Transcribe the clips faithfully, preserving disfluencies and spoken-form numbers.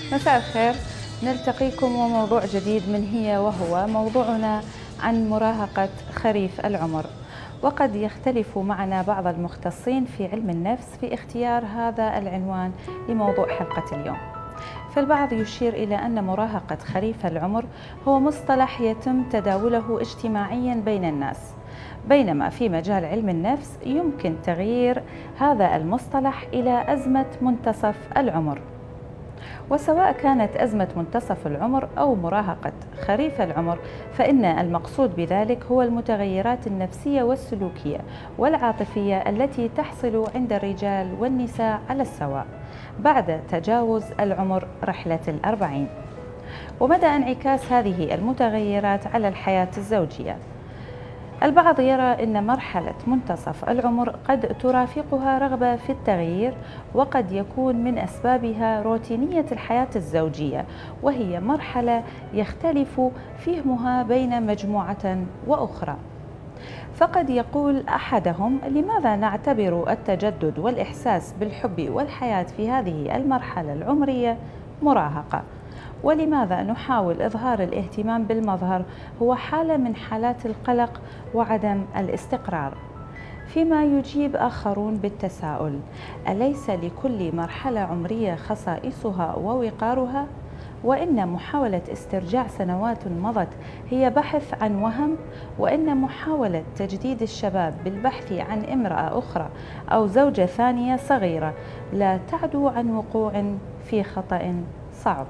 مساء الخير، نلتقيكم وموضوع جديد من هي وهو موضوعنا عن مراهقة خريف العمر. وقد يختلف معنا بعض المختصين في علم النفس في اختيار هذا العنوان لموضوع حلقة اليوم. فالبعض يشير إلى أن مراهقة خريف العمر هو مصطلح يتم تداوله اجتماعيا بين الناس، بينما في مجال علم النفس يمكن تغيير هذا المصطلح إلى أزمة منتصف العمر. وسواء كانت أزمة منتصف العمر أو مراهقة خريف العمر، فإن المقصود بذلك هو المتغيرات النفسية والسلوكية والعاطفية التي تحصل عند الرجال والنساء على السواء بعد تجاوز العمر رحلة الأربعين، ومدى انعكاس هذه المتغيرات على الحياة الزوجية. البعض يرى أن مرحلة منتصف العمر قد ترافقها رغبة في التغيير، وقد يكون من أسبابها روتينية الحياة الزوجية، وهي مرحلة يختلف فهمها بين مجموعة وأخرى. فقد يقول أحدهم: لماذا نعتبر التجدد والإحساس بالحب والحياة في هذه المرحلة العمرية مراهقة؟ ولماذا نحاول إظهار الاهتمام بالمظهر هو حالة من حالات القلق وعدم الاستقرار؟ فيما يجيب آخرون بالتساؤل: أليس لكل مرحلة عمرية خصائصها ووقارها؟ وإن محاولة استرجاع سنوات مضت هي بحث عن وهم، وإن محاولة تجديد الشباب بالبحث عن امرأة أخرى أو زوجة ثانية صغيرة لا تعدو عن وقوع في خطأ صعب.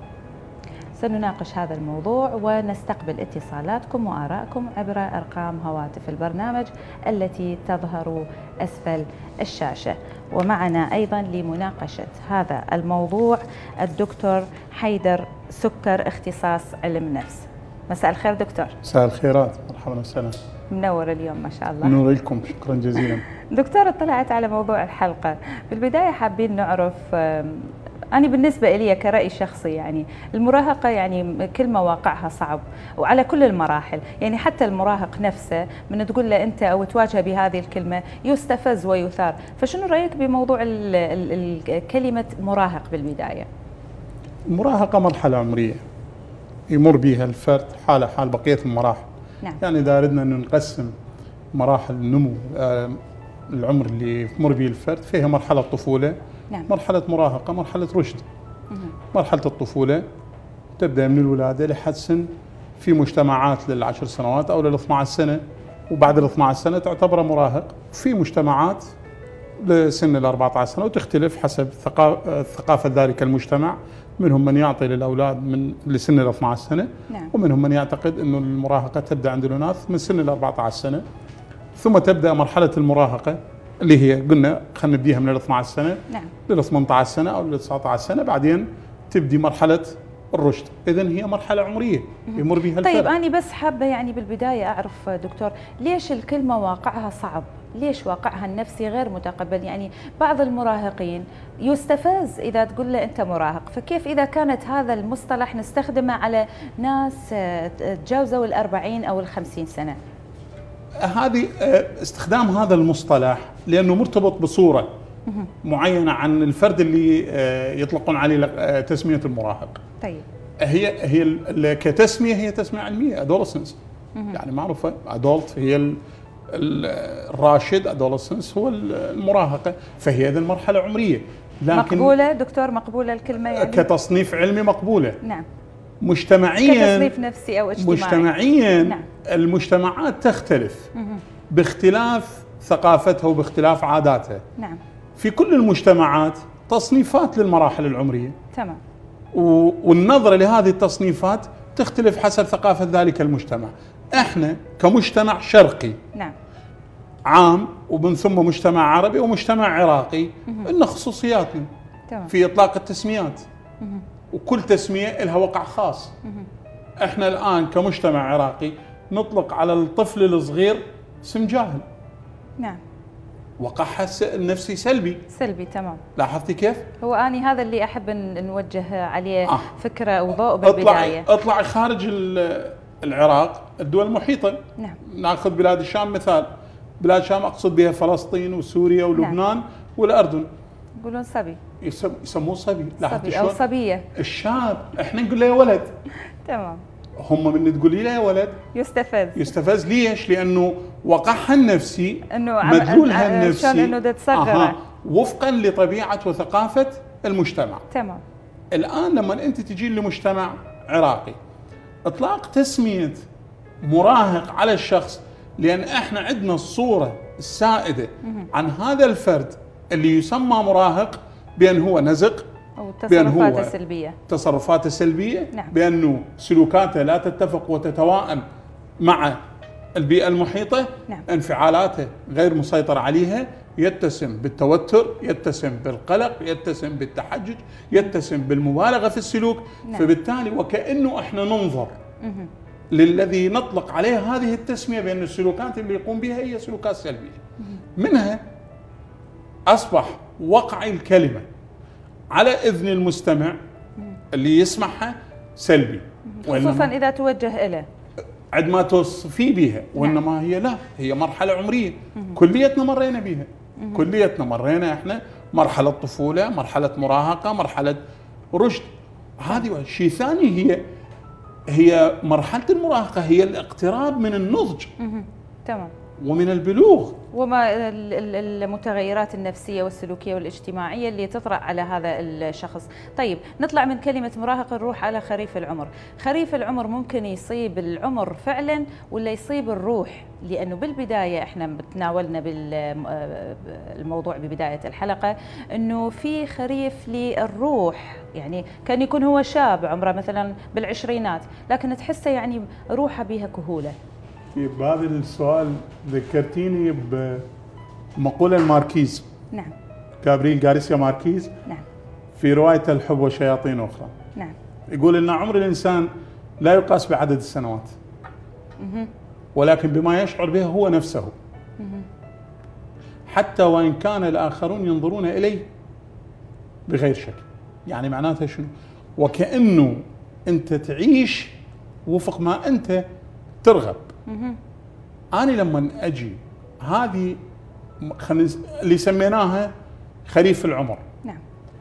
سنناقش هذا الموضوع ونستقبل اتصالاتكم وآراءكم عبر أرقام هواتف البرنامج التي تظهر أسفل الشاشة. ومعنا أيضا لمناقشة هذا الموضوع الدكتور حيدر سكر، اختصاص علم نفس. مساء الخير دكتور. مساء الخيرات، مرحبا وسهلا. منور اليوم ما شاء الله. نور لكم، شكرا جزيلا. دكتور، اطلعت على موضوع الحلقة. بالبداية حابين نعرف، أنا بالنسبة لي كرأي شخصي يعني المراهقة يعني كلمة واقعها صعب وعلى كل المراحل، يعني حتى المراهق نفسه من تقول له أنت أو تواجه بهذه الكلمة يستفز ويثار. فشنو رأيك بموضوع ال ال ال كلمة مراهق بالبداية؟ المراهقة مرحلة عمرية يمر بها الفرد حالة حال بقية المراحل. نعم. يعني إذا أردنا أن نقسم مراحل النمو العمر اللي يمر به الفرد، فيها مرحلة طفولة، نعم. مرحلة مراهقة، مرحلة رشد. مرحلة الطفولة تبدأ من الولادة لحد سن في مجتمعات للعشر سنوات أو لل اثنعش سنة، وبعد ال اثنعش سنة تعتبر مراهق. في مجتمعات لسن ال أربعة عشر سنة، وتختلف حسب ثقافة ذلك المجتمع. منهم من يعطي للأولاد من لسن ال اثنعش سنة، نعم. ومنهم من يعتقد أنه المراهقة تبدأ عند الأناث من سن ال أربعة عشر سنة. ثم تبدأ مرحلة المراهقة اللي هي قلنا خلينا نبديها من ال اثنعش سنة، نعم، لل ثمانية عشر سنة أو لل تسعة عشر سنة، بعدين تبدي مرحلة الرشد. إذن هي مرحلة عمرية يمر بها الفرد. طيب أنا بس حابة يعني بالبداية أعرف دكتور، ليش الكلمة واقعها صعب؟ ليش واقعها النفسي غير متقبل؟ يعني بعض المراهقين يستفز إذا تقول له أنت مراهق، فكيف إذا كانت هذا المصطلح نستخدمه على ناس تجاوزوا الأربعين أو الخمسين سنة؟ هذه استخدام هذا المصطلح لأنه مرتبط بصورة معينة عن الفرد اللي يطلقون عليه تسمية المراهق. طيب هي هي كتسمية هي تسمية علمية adolescence، يعني معروفة. adult هي الراشد، adolescence هو المراهقة، فهي هذه المرحلة عمرية. لكن مقبولة دكتور؟ مقبولة الكلمة يعني؟ كتصنيف علمي مقبولة. نعم. مجتمعيا كتصنيف نفسي أو اجتماعي. مجتمعيا نعم. المجتمعات تختلف باختلاف ثقافتها وباختلاف عاداتها. نعم. في كل المجتمعات تصنيفات للمراحل العمرية. تمام. والنظرة لهذه التصنيفات تختلف حسب ثقافة ذلك المجتمع. احنا كمجتمع شرقي، نعم، عام، ومن ثم مجتمع عربي ومجتمع عراقي، إن خصوصياتنا تمام. في إطلاق التسميات، وكل تسمية لها وقع خاص. احنا الآن كمجتمع عراقي نطلق على الطفل الصغير اسم جاهل. نعم. وقعها النفسي سلبي. سلبي، تمام. لاحظتي كيف؟ هو أنا هذا اللي أحب نوجه عليه آه. فكرة وضوء بالبداية. اطلع اطلع خارج العراق، الدول المحيطة. نعم. ناخذ بلاد الشام مثال. بلاد الشام أقصد بها فلسطين وسوريا ولبنان. نعم. والأردن. يقولون صبي. يسم يسموه صبي. صبي او صبيه. الشاب احنا نقول له يا ولد. تمام. هم من تقولي له يا ولد يستفز. يستفز ليش؟ لانه وقعها النفسي، انه مدلولها النفسي شلون انه تتصغر وفقا لطبيعه وثقافه المجتمع. تمام. الان لما انت تجي لمجتمع عراقي، اطلاق تسميه مراهق على الشخص، لان احنا عندنا الصوره السائده عن هذا الفرد اللي يسمى مراهق بان هو نزق، او تصرفاته سلبيه تصرفاته سلبيه، نعم. بانه سلوكاته لا تتفق وتتوائم مع البيئه المحيطه، نعم. انفعالاته غير مسيطر عليها، يتسم بالتوتر، يتسم بالقلق، يتسم بالتحجج، يتسم بالمبالغه في السلوك، نعم. فبالتالي وكانه احنا ننظر مه. للذي نطلق عليه هذه التسميه بان السلوكات اللي يقوم بها هي سلوكات سلبيه. مه. منها اصبح وقع الكلمه على اذن المستمع اللي يسمعها سلبي، خصوصا اذا توجه له عندما توصفي بها، وانما هي لا، هي مرحله عمريه كليتنا مرينا بها، كليتنا مرينا احنا مرحله طفوله، مرحله مراهقه، مرحله رشد. هذه شيء ثاني، هي هي مرحله المراهقه هي الاقتراب من النضج. تمام. ومن البلوغ، وما المتغيرات النفسية والسلوكية والاجتماعية اللي تطرأ على هذا الشخص. طيب نطلع من كلمة مراهق نروح على خريف العمر. خريف العمر ممكن يصيب العمر فعلا ولا يصيب الروح؟ لأنه بالبداية احنا تناولنا بالموضوع ببداية الحلقة أنه في خريف للروح، يعني كان يكون هو شاب عمره مثلا بالعشرينات لكن تحسه يعني روحه بها كهولة. في بهذا السؤال ذكرتيني بمقولة الماركيز. نعم. جابرييل غارسيا ماركيز. نعم. في روايته الحب وشياطين أخرى. نعم. يقول إن عمر الإنسان لا يقاس بعدد السنوات. مه. ولكن بما يشعر به هو نفسه. مه. حتى وإن كان الآخرون ينظرون إليه بغير شك. يعني معناته شنو؟ وكأنه أنت تعيش وفق ما أنت ترغب. مه. أنا لما أجي هذه خلينا اللي سميناها خريف العمر. نعم.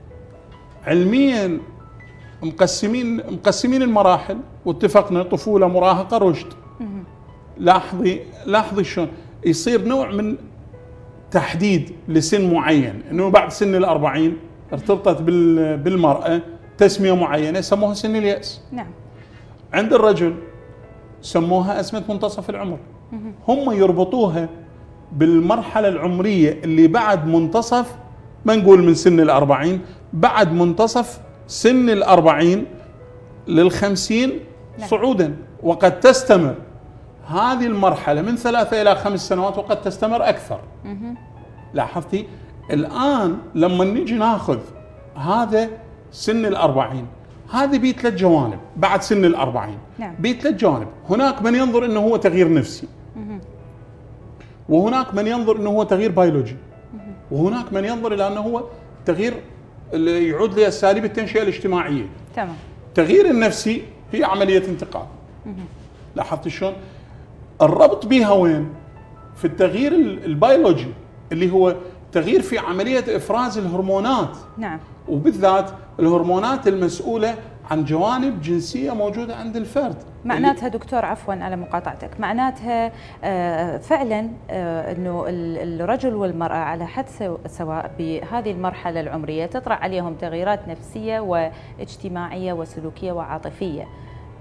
علميا مقسمين مقسمين المراحل، واتفقنا طفولة، مراهقة، رشد. مه. لاحظي لاحظي شلون يصير نوع من تحديد لسن معين، انه بعد سن الأربعين ارتبطت بالمرأة تسمية معينة سموها سن اليأس. نعم. عند الرجل سموها أزمة منتصف العمر. هم يربطوها بالمرحلة العمرية اللي بعد منتصف، ما نقول من سن الأربعين، بعد منتصف سن الأربعين للخمسين صعودا، وقد تستمر هذه المرحلة من ثلاثة إلى خمس سنوات وقد تستمر أكثر. لاحظتي؟ الآن لما نيجي ناخذ هذا سن الأربعين، هذه بيه ثلاث جوانب بعد سن الأربعين. نعم. بيه ثلاث جوانب. هناك من ينظر انه هو تغيير نفسي، مه. وهناك من ينظر انه هو تغيير بيولوجي، مه. وهناك من ينظر الى انه هو تغيير اللي يعود لاساليب التنشئه الاجتماعيه. تمام. التغيير النفسي هي عمليه انتقال. لاحظت شلون؟ الربط بها وين؟ في التغيير البيولوجي اللي هو تغيير في عمليه افراز الهرمونات. نعم. وبالذات الهرمونات المسؤولة عن جوانب جنسية موجودة عند الفرد. معناتها دكتور عفوا على مقاطعتك، معناتها فعلا أنه الرجل والمرأة على حد سواء بهذه المرحلة العمرية تطرأ عليهم تغييرات نفسية واجتماعية وسلوكية وعاطفية.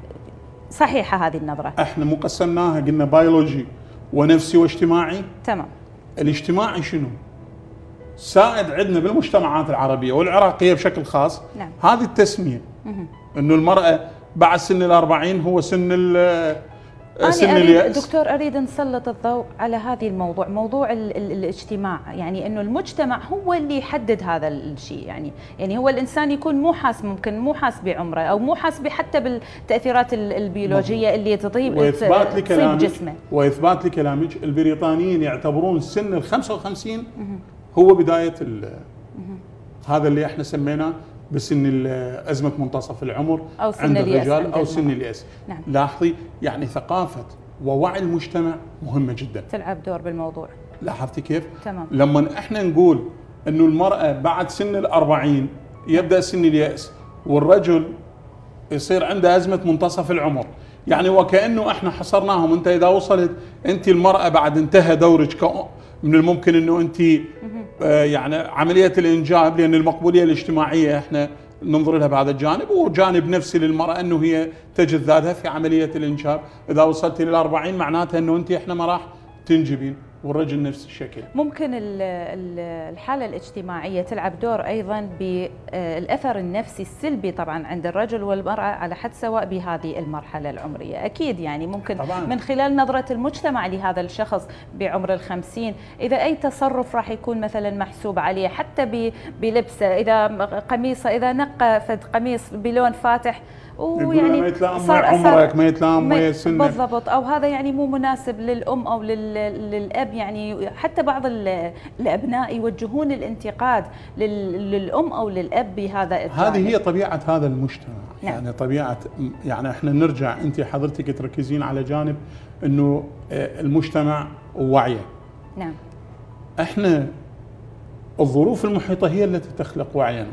صحيحة هذه النظرة؟ احنا مو قسمناها قلنا بيولوجي ونفسي واجتماعي. تمام. الاجتماعي شنو؟ سائد عندنا بالمجتمعات العربية والعراقية بشكل خاص. نعم. هذه التسمية انه المرأة بعد سن الأربعين هو سن سن اليأس. دكتور أريد نسلط الضوء على هذه الموضوع، موضوع ال ال الاجتماع، يعني انه المجتمع هو اللي يحدد هذا الشيء، يعني يعني هو الانسان يكون مو حاس، ممكن مو حاس بعمره او مو حاس حتى بالتأثيرات البيولوجية اللي تطيب وإثبات تصيب جسمه. وإثبات لكلامك، البريطانيين يعتبرون سن ال خمسة وخمسين هو بداية هذا اللي احنا سميناه بسن أزمة منتصف العمر أو سن عند اليأس الرجال عند أو سن اليأس. نعم. لاحظي يعني ثقافة ووعي المجتمع مهمة جدا، تلعب دور بالموضوع. لاحظتي كيف؟ تمام. لما احنا نقول انه المراه بعد سن الأربعين يبدا سن الياس، والرجل يصير عنده ازمه منتصف العمر. يعني وكانه احنا حصرناهم، انت اذا وصلت انت المراه بعد انتهى دورك من الممكن انه انت آه يعني عمليه الانجاب، لان المقبوليه الاجتماعيه احنا ننظر لها بهذا الجانب، وجانب نفسي للمراه انه هي تجد ذاتها في عمليه الانجاب. اذا وصلت الى الأربعين معناتها انه انت احنا ما راح تنجبين، والرجل نفس الشكل. ممكن الحالة الاجتماعية تلعب دور أيضا بالأثر النفسي السلبي طبعا عند الرجل والمرأة على حد سواء بهذه المرحلة العمرية. أكيد يعني ممكن طبعاً. من خلال نظرة المجتمع لهذا الشخص بعمر الخمسين، إذا أي تصرف راح يكون مثلا محسوب عليه، حتى بلبسه، إذا قميصه إذا نقى فد قميص بلون فاتح ويعني ما يتلائم ويا عمرك، ما يتلائم ويا سنك بالضبط، او هذا يعني مو مناسب للام او للاب. يعني حتى بعض الابناء يوجهون الانتقاد للام او للاب بهذا الجانب. هذه هي طبيعه هذا المجتمع. نعم. يعني طبيعه، يعني احنا نرجع، انت حضرتك تركزين على جانب انه المجتمع ووعيه. نعم. احنا الظروف المحيطه هي التي تخلق وعينا.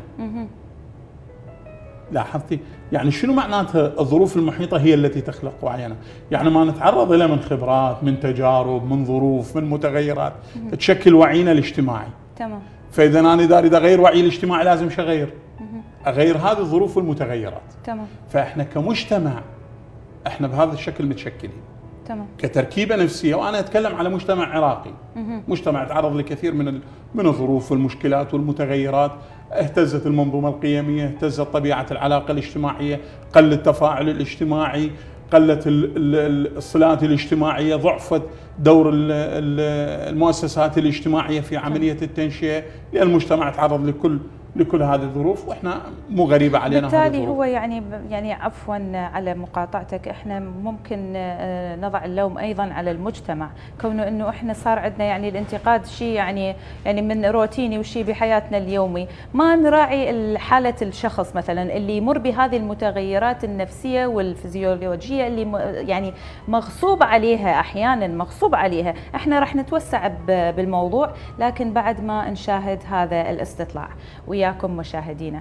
لاحظتي؟ يعني شنو معناتها الظروف المحيطة هي التي تخلق وعينا؟ يعني ما نتعرض إلى من خبرات، من تجارب، من ظروف، من متغيرات مم. تشكل وعينا الاجتماعي. تمام. فإذا أنا داري إذا أغير وعي الاجتماعي لازم شو أغير؟ أغير هذه الظروف والمتغيرات. تمام. فإحنا كمجتمع إحنا بهذا الشكل متشكلين. تمام. كتركيبة نفسية، وأنا أتكلم على مجتمع عراقي. مم. مجتمع تعرض لكثير من من الظروف والمشكلات والمتغيرات، اهتزت المنظومة القيمية، اهتزت طبيعة العلاقة الاجتماعية، قل التفاعل الاجتماعي، قلت الصلات الاجتماعية، ضعفت دور المؤسسات الاجتماعية في عملية التنشئة، لأن المجتمع تعرض لكل لكل هذه الظروف، واحنا مو غريبه علينا. بالتالي هو يعني يعني عفوا على مقاطعتك، احنا ممكن نضع اللوم ايضا على المجتمع، كونه انه احنا صار عندنا يعني الانتقاد شيء يعني يعني من روتيني وشيء بحياتنا اليومي، ما نراعي حاله الشخص مثلا اللي يمر بهذه المتغيرات النفسيه والفيزيولوجيه اللي يعني مغصوب عليها، احيانا مغصوب عليها. احنا راح نتوسع بالموضوع لكن بعد ما نشاهد هذا الاستطلاع. وياكم مشاهدينا.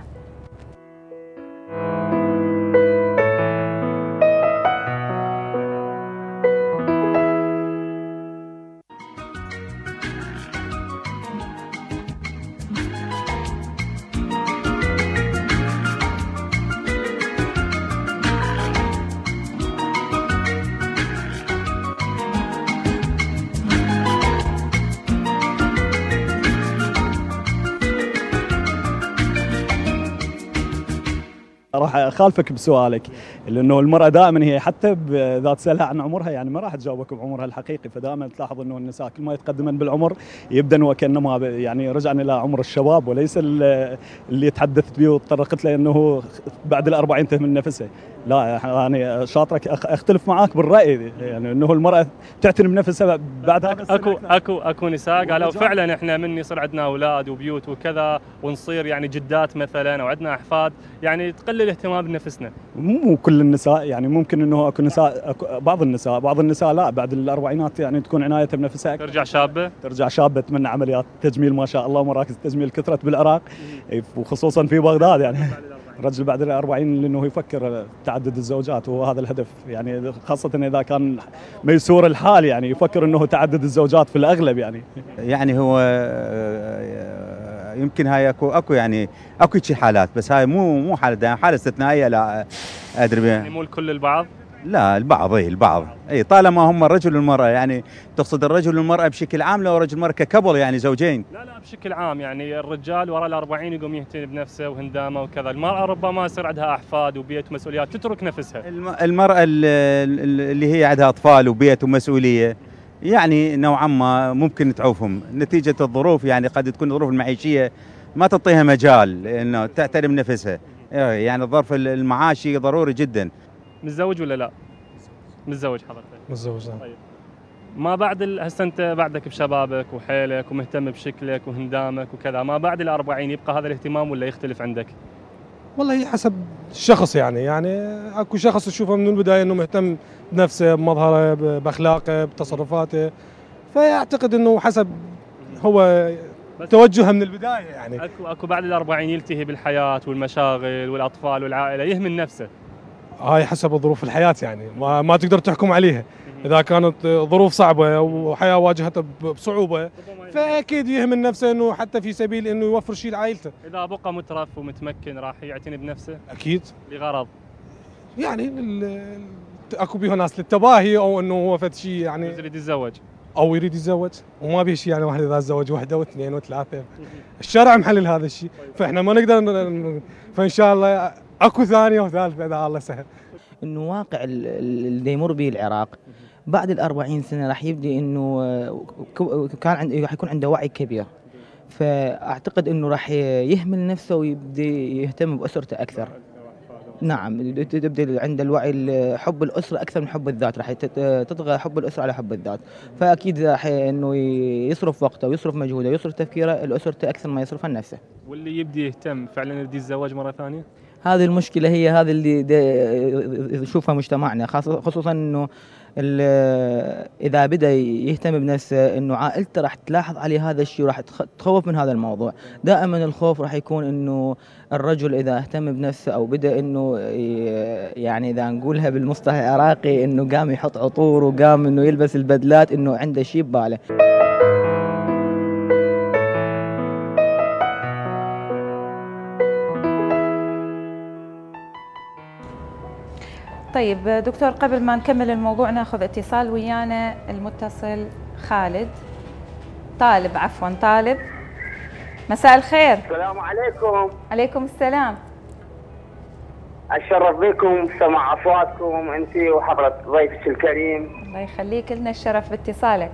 راح اخالفك بسؤالك، لانه المراه دائما هي حتى اذا تسالها عن عمرها يعني ما راح تجاوبك بعمرها الحقيقي، فدائما تلاحظ انه النساء كل ما يتقدمن بالعمر يبدأن وكانما يعني رجعن الى عمر الشباب، وليس اللي تحدثت به وتطرقت له انه بعد الأربعين تهمل نفسها. لا يعني شاطرك، اختلف معاك بالراي، يعني انه المراه تعتني بنفسها بعد هذا السن. اكو اكو اكو نساء قالوا فعلا احنا من يصير عندنا اولاد وبيوت وكذا ونصير يعني جدات مثلا او عندنا احفاد يعني تقلل الاهتمام بنفسنا. مو كل النساء، يعني ممكن انه اكو نساء، أكو بعض النساء بعض النساء لا بعد الاربعينات يعني تكون عنايتها بنفسها، ترجع شابه ترجع شابه تمنى عمليات تجميل ما شاء الله، مراكز التجميل كثرت بالعراق وخصوصا في بغداد. يعني الرجل بعد الأربعين لأنه يفكر تعدد الزوجات، وهو هذا الهدف، يعني خاصة إذا كان ميسور الحال يعني يفكر أنه تعدد الزوجات في الأغلب. يعني يعني هو يمكن هاي اكو اكو يعني اكو شي حالات، بس هاي مو مو حالة حالة استثنائية لا ادري بها. يعني مو الكل البعض؟ لا البعض، اي البعض، اي طالما هم الرجل والمرأة. يعني تقصد الرجل والمرأة بشكل عام لو رجل والمرأة ككبل يعني زوجين؟ لا لا بشكل عام، يعني الرجال وراء الأربعين يقوم يهتم بنفسه وهندامه وكذا، المرأة ربما يصير عندها أحفاد وبيت ومسؤوليات تترك نفسها. المرأة اللي هي عندها أطفال وبيت ومسؤولية يعني نوعا ما ممكن تعوفهم نتيجة الظروف، يعني قد تكون الظروف المعيشية ما تعطيها مجال انه تعتني بنفسها. يعني الظرف المعاشي ضروري جدا. متزوج ولا لا؟ متزوج حضرتك؟ متزوج. طيب ما بعد ال... هسه انت بعدك بشبابك وحيلك ومهتم بشكلك وهندامك وكذا، ما بعد الأربعين يبقى هذا الاهتمام ولا يختلف عندك؟ والله هي حسب الشخص، يعني يعني اكو شخص تشوفه من البدايه انه مهتم بنفسه، بمظهره، باخلاقه، بتصرفاته، فيعتقد انه حسب هو توجهها من البدايه يعني. اكو اكو بعد الأربعين يلتهي بالحياه والمشاغل والاطفال والعائله، يهمل نفسه. هاي حسب ظروف الحياه يعني، ما, ما تقدر تحكم عليها. اذا كانت ظروف صعبه وحياه واجهتها بصعوبه فاكيد يهمل نفسه انه حتى في سبيل انه يوفر شيء لعائلته. اذا بقى مترف ومتمكن راح يعتني بنفسه اكيد لغرض يعني اكو بيها ناس للتباهي او انه هو فد شيء يعني يريد يتزوج او يريد يتزوج، وما به شيء يعني واحد اذا تزوج وحده واثنين وثلاثه. الشرع محلل هذا الشيء، فاحنا ما نقدر ن... فان شاء الله اكو ثانيه وثالثه اذا الله سهل. انه واقع اللي يمر به العراق بعد الأربعين سنه راح يبدي انه كان عند راح يكون عنده وعي كبير، فاعتقد انه راح يهمل نفسه ويبدي يهتم باسرته اكثر. نعم، تبدأ عند الوعي حب الأسرة أكثر من حب الذات، راح تطغى حب الأسرة على حب الذات، فأكيد راح إنه يصرف وقته ويصرف مجهوده ويصرف تفكيره لأسرته أكثر ما يصرف عن نفسه. واللي يبدي يهتم فعلا يبدي يتزوج مرة ثانية؟ هذه المشكلة، هي هذه اللي يشوفها مجتمعنا، خصوصا إنه إذا بدأ يهتم بنفسه إنه عائلته راح تلاحظ عليه هذا الشيء وراح تخوف من هذا الموضوع. دائما الخوف راح يكون إنه الرجل إذا اهتم بنفسه أو بدأ إنه يعني إذا نقولها بالمصطلح العراقي إنه قام يحط عطور وقام إنه يلبس البدلات، إنه عنده شيء بباله. طيب دكتور، قبل ما نكمل الموضوع ناخذ اتصال ويانا المتصل خالد طالب عفوا طالب. مساء الخير. السلام عليكم. عليكم السلام. اتشرف بكم سمع اصواتكم انت وحضرة ضيفك الكريم. الله يخليك، لنا الشرف باتصالك.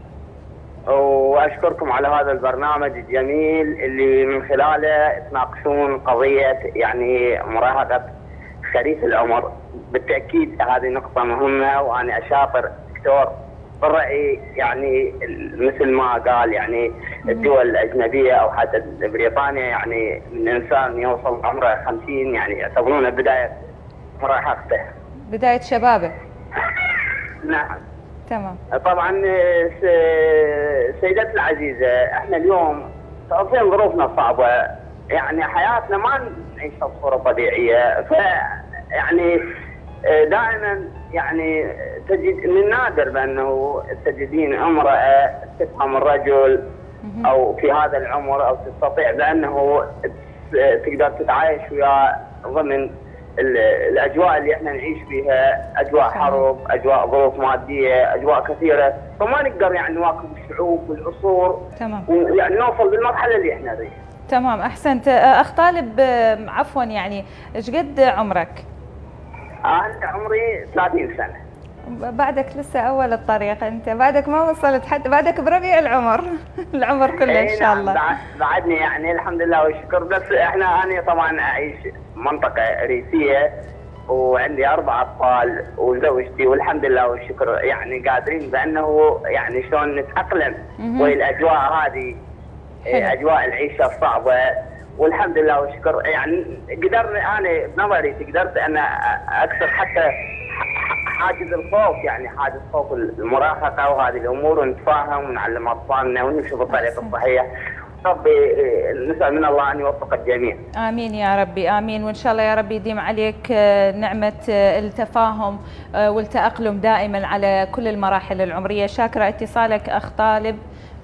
واشكركم على هذا البرنامج الجميل اللي من خلاله تناقشون قضية يعني مراهقة خريف العمر. بالتأكيد هذه نقطة مهمة، وأنا أشاطر دكتور بالرأي يعني مثل ما قال يعني الدول الأجنبية أو حتى بريطانيا يعني الإنسان يوصل عمره خمسين يعني يعتبرونه بداية مراهقته، بداية شبابه. نعم تمام. طبعا سيدتي العزيزة، احنا اليوم تعرفين ظروفنا صعبة، يعني حياتنا ما نعيشها بصورة طبيعية، ف يعني دائما يعني تجد من النادر بانه تجدين امراه تفهم الرجل او في هذا العمر او تستطيع بانه تقدر تتعايش وياه ضمن الاجواء اللي احنا نعيش فيها، اجواء حرب، اجواء ظروف ماديه، اجواء كثيره، فما نقدر يعني نواكب الشعوب والعصور. تمام. ويعني نوصل بالمرحله اللي احنا فيها. تمام، احسنت. اخ طالب عفوا، يعني ايش قد عمرك؟ أنا عمري ثلاثين سنة. بعدك لسه أول الطريق، أنت بعدك ما وصلت حتى، بعدك بربيع العمر العمر كله إن شاء الله. نعم بعدني يعني الحمد لله والشكر، بس إحنا أنا طبعا أعيش منطقة ريفية وعندي أربع أطفال وزوجتي والحمد لله والشكر، يعني قادرين بأنه يعني شلون نتأقلم وهي الأجواء هذه، أجواء العيشة الصعبة، والحمد لله والشكر. يعني قدرنا انا بنظري قدرت ان اكسر حتى حاجز الخوف، يعني حاجز خوف المراهقه وهذه الامور، ونتفاهم ونعلم اطفالنا ونمشي بالطريق الصحيح. ربي نسال من الله ان يوفق الجميع. امين يا ربي، امين، وان شاء الله يا ربي يديم عليك نعمه التفاهم والتاقلم دائما على كل المراحل العمريه. شاكره اتصالك اخ طالب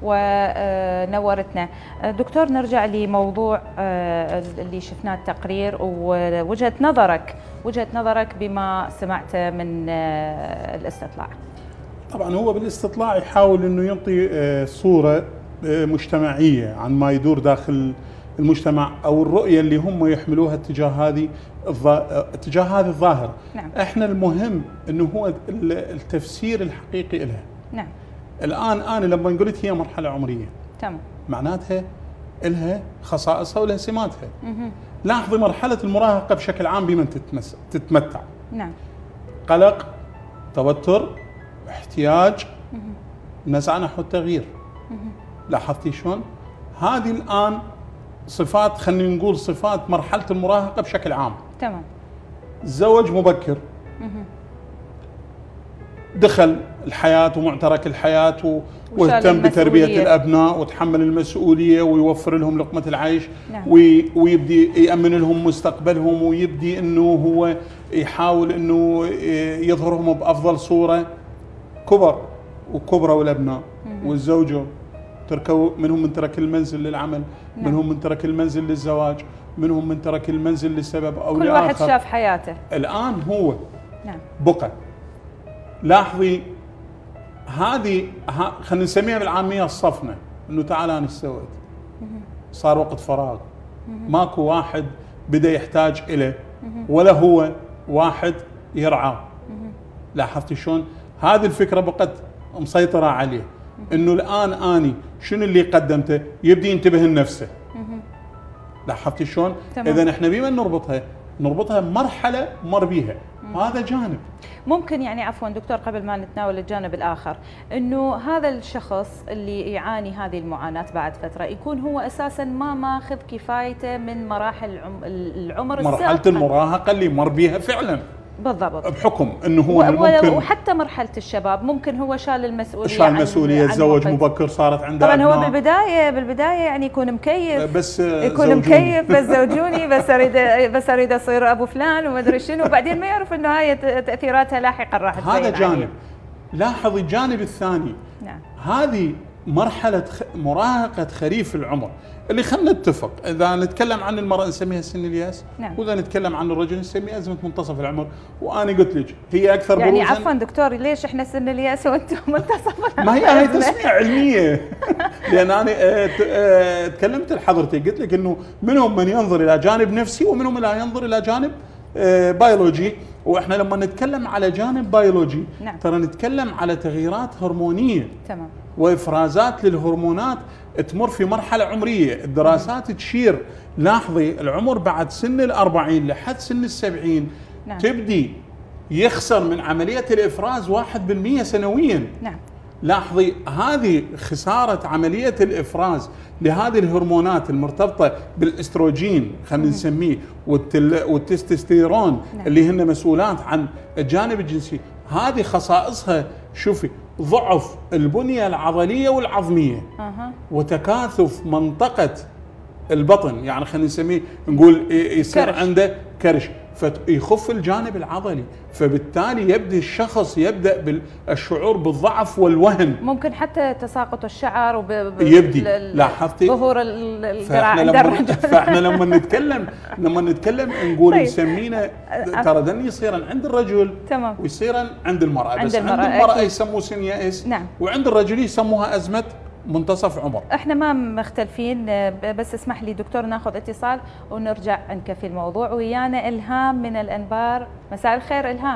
ونورتنا. دكتور، نرجع لموضوع اللي شفناه التقرير ووجهة نظرك وجهة نظرك بما سمعته من الاستطلاع. طبعا هو بالاستطلاع يحاول انه يعطي صورة مجتمعية عن ما يدور داخل المجتمع او الرؤية اللي هم يحملوها اتجاه هذه اتجاه هذه الظاهرة. نعم. احنا المهم انه هو التفسير الحقيقي لها. نعم. الآن أنا لما قلت هي مرحلة عمرية، تمام، معناتها لها خصائصها ولها سماتها. مه. لاحظي مرحلة المراهقة بشكل عام بمن تتمس... تتمتع. نعم. قلق، توتر، احتياج، نزعة نحو التغيير. مه. لاحظتي شلون؟ هذه الآن صفات، خلينا نقول صفات مرحلة المراهقة بشكل عام. تمام. زواج مبكر، مه. دخل الحياة ومعترك الحياة واهتم بتربية الأبناء وتحمل المسؤولية ويوفر لهم لقمة العيش. نعم. ويبدي يأمن لهم مستقبلهم ويبدي أنه هو يحاول أنه يظهرهم بأفضل صورة. كبر وكبروا الأبناء والزوجة، تركوا منهم من ترك المنزل للعمل. نعم. منهم من ترك المنزل للزواج، منهم من ترك المنزل لسبب أو كل لآخر. واحد شاف حياته. الآن هو نعم. بقى. لاحظي هذه خلينا نسميها بالعاميه الصفنه، انه تعال انا سويت. صار وقت فراغ، ماكو واحد بدا يحتاج إليه ولا هو واحد يرعاه. لاحظتي شلون؟ هذه الفكره بقت مسيطره عليه، انه الان اني شنو اللي قدمته يبدي ينتبه لنفسه. لاحظتي شلون؟ اذا احنا بما نربطها نربطها بمرحله مر بيها، هذا جانب. ممكن يعني عفوا دكتور قبل ما نتناول الجانب الآخر، أنه هذا الشخص اللي يعاني هذه المعاناة بعد فترة يكون هو أساسا ما ماخذ كفايته من مراحل العمر السابقة، مرحلة المراهقة اللي مر بيها فعلا. بالضبط. بحكم انه هو ممكن وحتى مرحله الشباب ممكن هو شال المسؤوليه، شال المسؤوليه، تزوج مبكر، صارت عنده طبعا أبناء. هو بالبدايه بالبدايه يعني يكون مكيف، بس يكون زوجوني. مكيف بس زوجوني بس اريد بس اريد اصير ابو فلان وما ادري شنو، وبعدين ما يعرف انه هاي تاثيراتها لاحقا راح تبين. هذا جانب. لاحظي الجانب الثاني. نعم. هذه مرحله مراهقه خريف العمر اللي خلينا نتفق، اذا نتكلم عن المراه نسميها سن الياس. نعم. واذا نتكلم عن الرجل نسميه ازمه منتصف العمر، وانا قلت لك هي اكثر يعني بروزا. عفوا دكتور ليش احنا سن الياس وانتم منتصف العمر؟ ما هي هي تسميه علميه. لان انا تكلمت لحضرتك قلت لك انه منهم من ينظر الى جانب نفسي ومنهم من ينظر الى جانب بيولوجي، واحنا لما نتكلم على جانب بيولوجي نعم. ترى نتكلم على تغييرات هرمونيه. تمام. وافرازات للهرمونات تمر في مرحله عمريه، الدراسات تشير. لاحظي العمر بعد سن الأربعين لحد سن السبعين نعم. تبدي يخسر من عمليه الافراز واحد بالمئة سنويا. نعم. لاحظي هذه خساره عمليه الافراز لهذه الهرمونات المرتبطه بالاستروجين خلينا نسميه والتستوستيرون نعم. اللي هن مسؤولات عن الجانب الجنسي. هذه خصائصها شوفي ضعف البنيه العضليه والعظميه أه. وتكاثف منطقه البطن، يعني خلينا نسميه نقول يصير كرش. عنده كرش فيخف الجانب العضلي، فبالتالي يبدا الشخص يبدا بالشعور بالضعف والوهن، ممكن حتى تساقط الشعر وب... يبدي. لاحظتي ظهور الذراع عند الرجل. فاحنا لما نتكلم لما نتكلم نقول طيب. نسمينا ترى دني يصير عند الرجل تمام ويصير عند المراه، عند بس المرأة عند المراه يسموه سن يائس نعم. وعند الرجل يسموها ازمه منتصف عمر. احنا ما مختلفين، بس اسمح لي دكتور ناخذ اتصال ونرجع نكفي الموضوع. ويانا الهام من الانبار. مساء الخير الهام.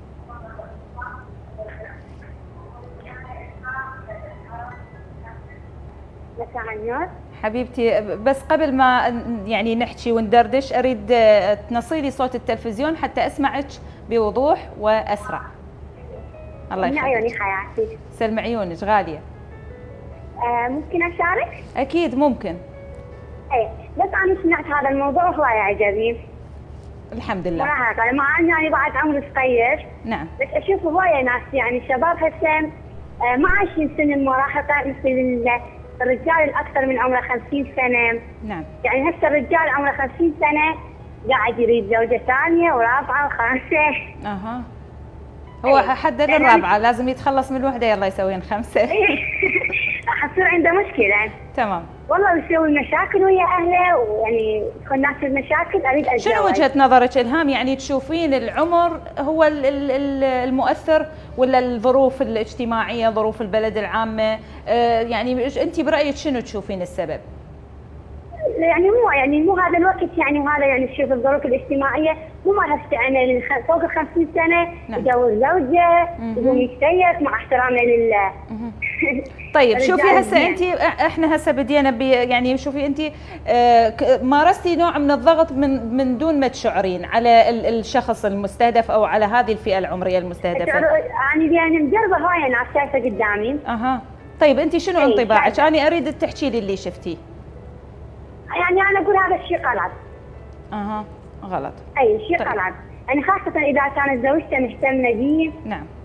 مساء النور حبيبتي، بس قبل ما يعني نحكي وندردش اريد تنصي لي صوت التلفزيون حتى اسمعك بوضوح واسرع. الله يخليك. عيوني حياتي. سلم عيونك غاليه. آه ممكن أشارك؟ أكيد ممكن. إيه بس أنا سمعت هذا الموضوع هواية عجبني. الحمد لله. مراهقة مع أني يعني بعد عمري صغير. نعم. بس أشوف هواية ناس يعني شباب هسه آه ما عايشين سن المراهقة مثل الرجال الأكثر من عمره خمسين سنة. نعم. يعني هسه الرجال عمره خمسين سنة قاعد يريد زوجة ثانية ورابعة وخامسة. أها. هو إيه. حدد الرابعة لازم يتخلص من الوحدة يلا يسوين خمسة. حتصير عنده مشكلة. تمام. والله يسوي مشاكل ويا اهله ويعني تكون نفس المشاكل اريد اتزوج. شنو وجهة نظرك الهام؟ يعني تشوفين العمر هو المؤثر ولا الظروف الاجتماعية، ظروف البلد العامة؟ يعني انت برأيك شنو تشوفين السبب؟ يعني مو يعني مو هذا الوقت يعني وهذا يعني تشوف الظروف الاجتماعيه مو ما هسه انا فوق ال خمسين سنه يتجوز زوجه يقوم يتكيف مع احترامنا لله. طيب شوفي هسه انت احنا هسه بدينا يعني شوفي انت آه مارستي نوع من الضغط من من دون ما تشعرين على الشخص المستهدف او على هذه الفئه العمريه المستهدفه. يعني يعني مجربه هاي ناس شايفه قدامي. اها طيب انت شنو انطباعك؟ انا اريد تحكي لي اللي شفتيه. يعني انا اقول هذا الشيء غلط. اها غلط. اي شيء طيب. غلط، يعني خاصة اذا كانت زوجته مهتمة به. نعم.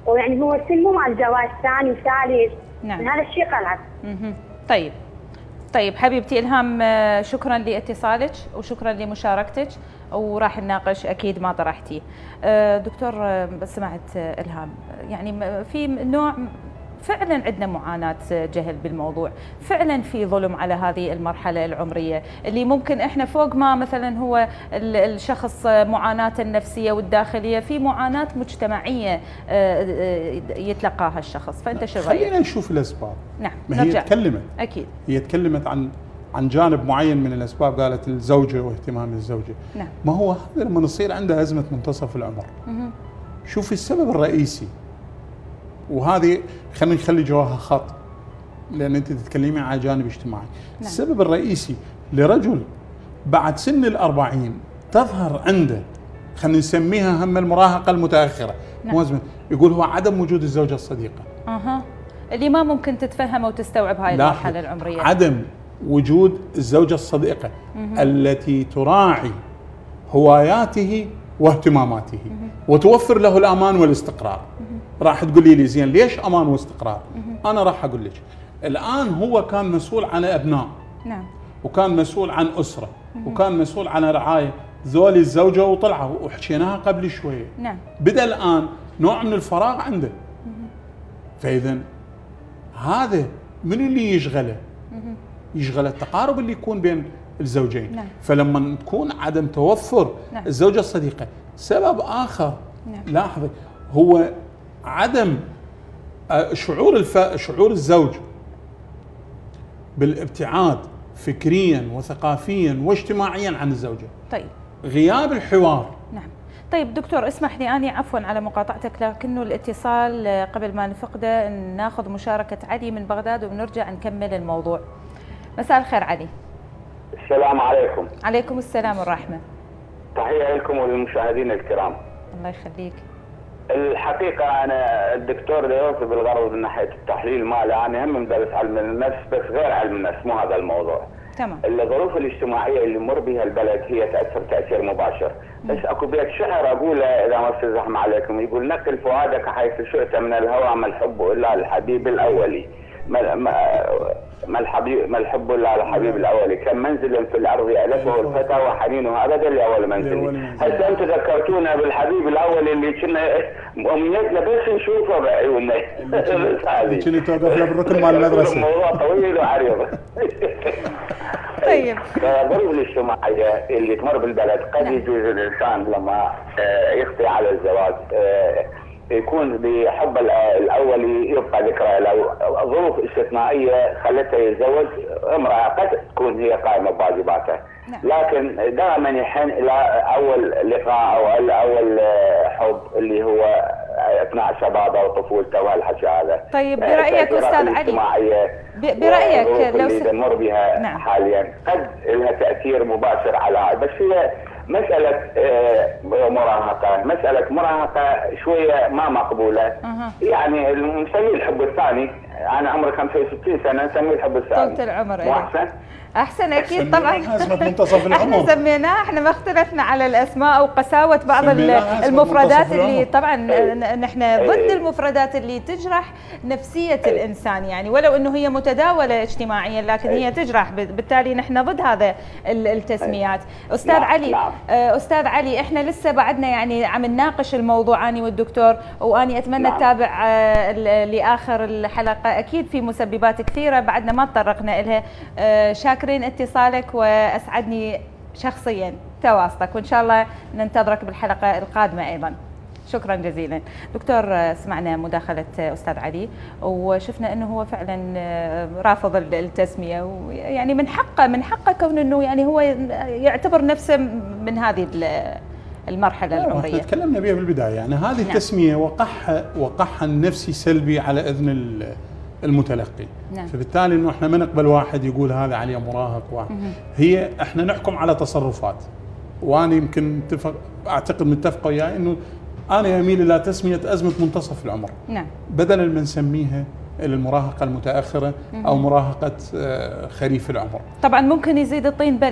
ويعني هو السن مو مال جواز ثاني وثالث. نعم. هذا الشيء غلط. طيب طيب حبيبتي إلهام، شكرا لاتصالك وشكرا لمشاركتك، وراح نناقش اكيد ما طرحتي. دكتور سمعت إلهام، يعني في نوع فعلا عندنا معاناة جهل بالموضوع، فعلا في ظلم على هذه المرحلة العمرية اللي ممكن احنا فوق ما مثلا هو الشخص معاناته النفسية والداخلية، في معاناة مجتمعية يتلقاها الشخص. فانت شو رأيك؟ خلينا نشوف الاسباب. نعم. ما هي تكلمت اكيد هي تكلمت عن عن جانب معين من الاسباب، قالت الزوجة واهتمام الزوجة. نعم. ما هو هذا لما يصير عنده أزمة منتصف العمر. مه. شوف السبب الرئيسي، وهذه خلينا نخلي جواها خط لأن أنت تتكلمين عن جانب اجتماعي. نعم. السبب الرئيسي لرجل بعد سن الأربعين تظهر عنده، خلينا نسميها هم المراهقة المتأخرة. نعم. موازمة. يقول هو عدم وجود الزوجة الصديقة. أها. اللي ما ممكن تتفهم وتستوعب هاي المرحلة العمرية. عدم وجود الزوجة الصديقة مه. التي تراعي هواياته واهتماماته مه. وتوفر له الأمان والاستقرار. مه. راح تقولي لي زين ليش أمان واستقرار؟ مه. أنا راح أقول لك الآن هو كان مسؤول عن أبناء. نعم. وكان مسؤول عن أسرة. مه. وكان مسؤول عن رعاية ذولي الزوجة وطلعوا وحكيناها قبل شوية. نعم. بدأ الآن نوع من الفراغ عنده. مه. فإذا هذا من اللي يشغله؟ مه. يشغل التقارب اللي يكون بين الزوجين. نعم. فلما تكون عدم توفر نعم. الزوجة الصديقة. سبب آخر نعم. لاحظي هو عدم شعور الف... شعور الزوج بالابتعاد فكريا وثقافيا واجتماعيا عن الزوجة. طيب. غياب الحوار. نعم. طيب دكتور اسمح لي أني عفوا على مقاطعتك، لكنه الاتصال قبل ما نفقده ناخذ مشاركة علي من بغداد وبنرجع نكمل الموضوع. مساء الخير علي. السلام عليكم. عليكم السلام والرحمة. تحية لكم وللمشاهدين الكرام. الله يخليك. الحقيقة أنا الدكتور يوصف بالغرض من ناحية التحليل ماله، أنا هم مدرس علم النفس بس غير علم النفس، مو هذا الموضوع. تمام. الظروف الاجتماعية اللي يمر بها البلد هي تأثر تأثير مباشر. بس اكو بيت شعر اقوله اذا ما استزحم عليكم، يقول نقل فؤادك حيث شئت من الهوى ما الحب الا الحبيب الاولي. ما ما الحبيب ما الحب الا الحبيب الاولي، كم منزل في الارض الفه الفتى وحنينه ابدا لاول منزل. هسه انتم ذكرتونا بالحبيب الاولي اللي كنا امنيتنا بس نشوفه بعيوننا. بس هذه كنا توقف له بالركن مال المدرسه. موضوع طويل وعريض. طيب. الظروف الاجتماعيه اللي تمر بالبلد قد يجوز الانسان لما يخطي على الزواج يكون بحب الاولي يبقى ذكرى له، ظروف استثنائيه خلته يتزوج امراه قد تكون هي قائمه بواجباته، لكن دائما يحن الى اول لقاء او اول حب اللي هو اثناء شبابه وطفولته وهالحكي هذا. طيب برايك استاذ علي، برايك لو اللي نمر بها نعم. حاليا قد لها تاثير مباشر على، بس هي مسألة مراهقة، مسألة مراهقة شوية ما مقبولة. أه. يعني نسميه الحب الثاني، أنا عمري خمسة وستين سنة نسميه الحب الثاني. طولت العمر. مو أحسن؟ أحسن أكيد طبعا. منتصف العمر. احنا سميناه، احنا ما اختلفنا على الأسماء وقساوة بعض المفردات اللي طبعا نحن ضد المفردات اللي تجرح نفسية الإنسان، يعني ولو أنه هي متداولة اجتماعيا لكن هي تجرح، بالتالي نحن ضد هذا التسميات. أستاذ نعم. علي نعم. أستاذ علي احنا لسه بعدنا يعني عم نناقش الموضوع أنا والدكتور، وأني أتمنى نعم. تتابع لآخر الحلقة، أكيد في مسببات كثيرة بعدنا ما تطرقنا إلها. شاكرين اتصالك وأسعدني شخصيا تواصلك، وإن شاء الله ننتظرك بالحلقة القادمة أيضا. شكرا جزيلا دكتور. سمعنا مداخلة أستاذ علي وشفنا أنه هو فعلا رافض التسمية، ويعني من حقه من حقه كون أنه يعني هو يعتبر نفسه من هذه المرحلة العمرية. تكلمنا بها بالبداية، يعني هذه نعم. التسمية وقعها وقعها النفسي سلبي على إذن المتلقي. نعم. فبالتالي انه احنا ما نقبل واحد يقول هذا عليه مراهق واحد. هي احنا نحكم على تصرفات، وانا يمكن متفق اعتقد متفق وياي انه انا يميل الى تسميه ازمه منتصف العمر. نعم. بدلا من نسميها المراهقه المتاخره او مراهقه خريف العمر. طبعا ممكن يزيد الطين بله.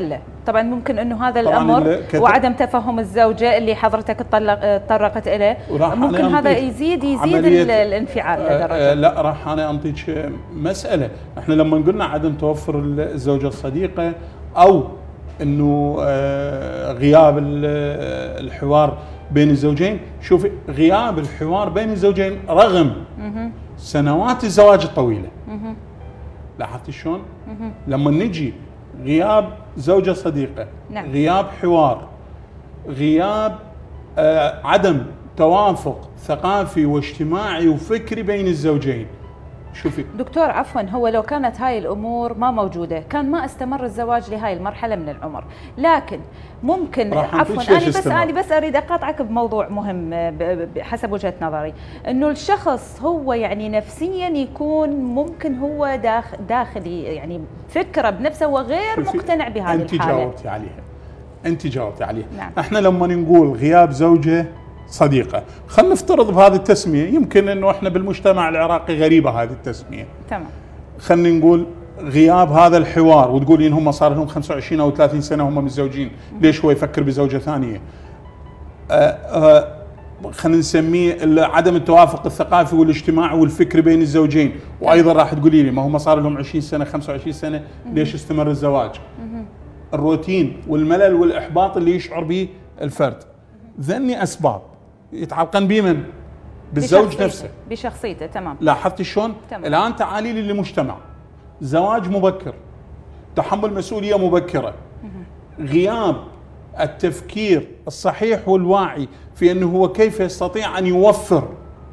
طبعا ممكن انه هذا الامر وعدم تفهم الزوجه اللي حضرتك تطرقت اليه ممكن هذا يزيد يزيد الانفعال لدرجه. لا راح انا انطيك مساله، احنا لما قلنا عدم توفر الزوجه الصديقه او انه غياب الحوار بين الزوجين، شوفي غياب الحوار بين الزوجين رغم سنوات الزواج الطويله. لاحظتي شلون؟ لما نجي غياب زوجة صديقة، نعم. غياب حوار، غياب آه عدم توافق ثقافي واجتماعي وفكري بين الزوجين. شوفي دكتور عفوا، هو لو كانت هاي الامور ما موجوده كان ما استمر الزواج لهاي المرحله من العمر، لكن ممكن عفوا انا بس انا بس اريد اقاطعك بموضوع مهم بحسب وجهه نظري، انه الشخص هو يعني نفسيا يكون ممكن هو داخل داخلي يعني فكره بنفسه وغير مقتنع بهذه انت الحاله. انت جاوبتي عليها انت جاوبتي عليها نعم. احنا لما نقول غياب زوجه صديقة، خلينا نفترض بهذه التسمية، يمكن انه احنا بالمجتمع العراقي غريبة هذه التسمية. تمام. خلينا نقول غياب هذا الحوار، وتقولي ان هم صار لهم خمسة وعشرين او ثلاثين سنة هم متزوجين، ليش هو يفكر بزوجة ثانية؟ آه آه خلينا نسميه عدم التوافق الثقافي والاجتماعي والفكري بين الزوجين، وايضا راح تقولي لي ما هم صار لهم عشرين سنة خمسة وعشرين سنة، ليش استمر الزواج؟ الروتين والملل والاحباط اللي يشعر به الفرد. ذني اسباب يتعلقن بمن؟ بالزوج بشخصيته. نفسه بشخصيته. تمام. لاحظتي شلون؟ الان تعالي لي للمجتمع، زواج مبكر، تحمل مسؤوليه مبكره، غياب التفكير الصحيح والواعي في انه هو كيف يستطيع ان يوفر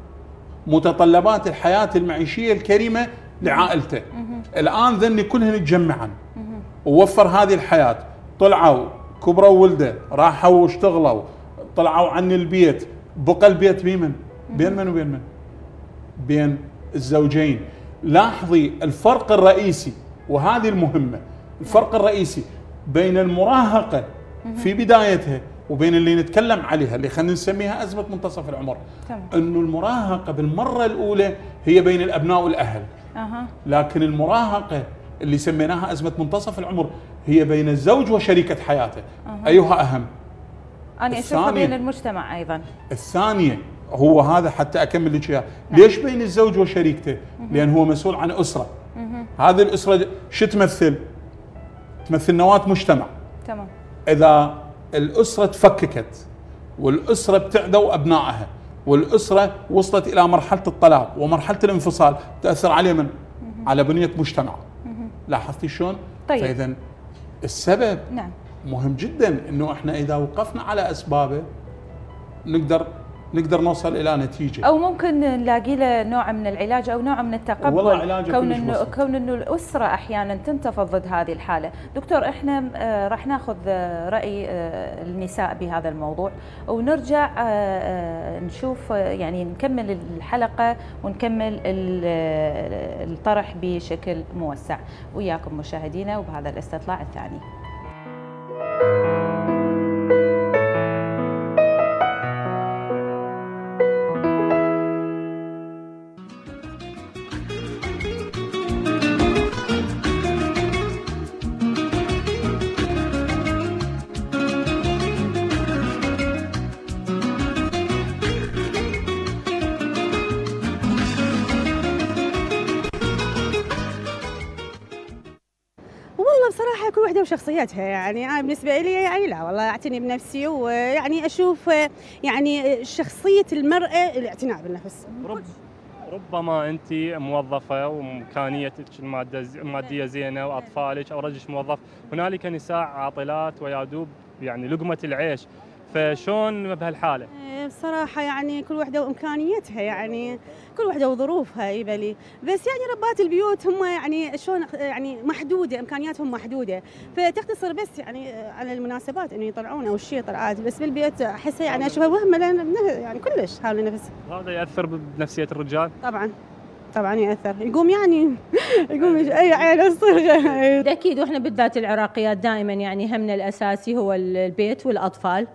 متطلبات الحياه المعيشيه الكريمه لعائلته. الان ذني كلهن تجمعن ووفر هذه الحياه، طلعوا كبروا ولده، راحوا واشتغلوا، طلعوا عن البيت، بقى البيت بمن؟ بين من وبين من؟ بين الزوجين. لاحظي الفرق الرئيسي، وهذه المهمة، الفرق الرئيسي بين المراهقة في بدايتها وبين اللي نتكلم عليها اللي خلينا نسميها أزمة منتصف العمر. انه المراهقة بالمرة الأولى هي بين الأبناء والأهل. لكن المراهقة اللي سميناها أزمة منتصف العمر هي بين الزوج وشريكة حياته. أيها أهم؟ أنا أشوفها بين المجتمع أيضا. الثانية هو هذا حتى أكمل لك إياه، ليش بين الزوج وشريكته؟ لأن هو مسؤول عن أسرة. هذه الأسرة شو تمثل؟ تمثل نواة مجتمع. تمام. إذا الأسرة تفككت والأسرة ابتعدوا أبنائها والأسرة وصلت إلى مرحلة الطلاق ومرحلة الانفصال، تأثر عليه من؟ على بنية مجتمع. لاحظتي شلون؟ طيب. فإذا السبب نعم مهم جدا، انه احنا اذا وقفنا على اسبابه نقدر نقدر نوصل الى نتيجه، او ممكن نلاقي له نوع من العلاج او نوع من التقبل. والله علاج كون انه كون انه الاسره احيانا تنتفض ضد هذه الحاله. دكتور احنا آه راح ناخذ آه راي آه النساء بهذا الموضوع ونرجع آه آه نشوف آه يعني نكمل الحلقه ونكمل الطرح بشكل موسع وياكم مشاهدينا وبهذا الاستطلاع الثاني. بصراحة كل وحدة وشخصيتها، يعني أنا بالنسبة لي يعني لا والله أعتني بنفسي، ويعني أشوف يعني شخصية المرأة الاعتناء بالنفس. رب ربما أنت موظفة وإمكانيتك المادية زينة وأطفالك أو رجلك موظف، هنالك نساء عاطلات ويادوب يعني لقمة العيش، فشون بهالحالة؟ بصراحة يعني كل وحدة وإمكانيتها، يعني كل وحدة وظروفها يبلي، بس يعني ربات البيوت هم يعني شلون يعني محدودة، إمكانياتهم محدودة، فتقتصر بس يعني على المناسبات إنه يطلعون أو الشيء طلعات، بس بالبيت أحسها يعني أشوفها وهمة يعني كلش حول نفس. هذا يأثر بنفسية الرجال؟ طبعاً طبعا ياثر، يقوم يعني يقوم اي عيله صغيره. اكيد، واحنا بالذات العراقيات دائما يعني همنا الاساسي هو البيت والاطفال،